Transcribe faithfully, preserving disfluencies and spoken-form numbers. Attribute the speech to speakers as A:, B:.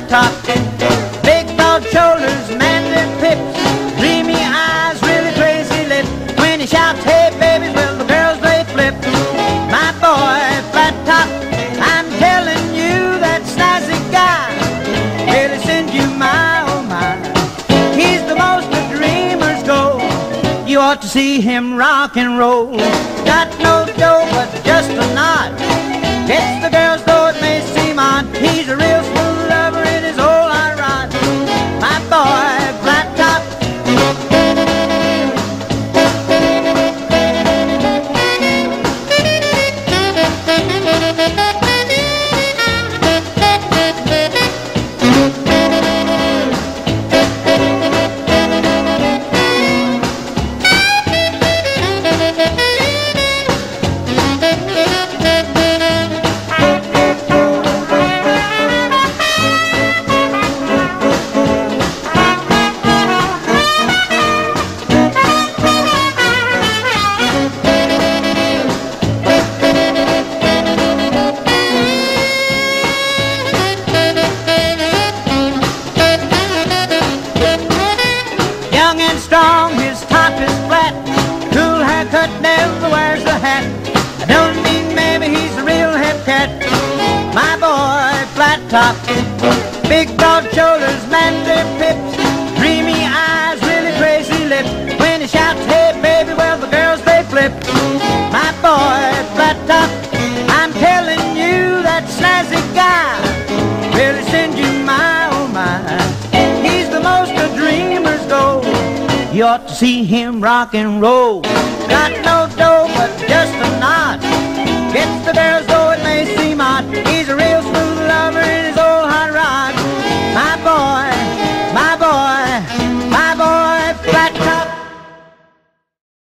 A: top. Big broad shoulders, manly pips, dreamy eyes, really crazy lips. When he shouts, hey babies, well the girls they flip. My boy, flat top, I'm telling you that snazzy guy really sends you my, oh my. He's the most of dreamers go. You ought to see him rock and roll. Got no dough but just a nod. Gets the girls though it may seem odd. He's a real smooth lover in his old hot rod. My boy, flat top. Young and strong, his top is flat. Cool haircut, never wears a hat. I don't mean maybe he's a real hip cat. My boy, flat top. Big broad shoulders, manly pips, dreamy eyes, really crazy lips. When he shouts, hey baby, well the girls they flip. My boy, flat top, I'm telling you that snazzy guy really sends you my, oh my. He's the most of dreamers go. You ought to see him rock and roll. Got no dough but just a nod.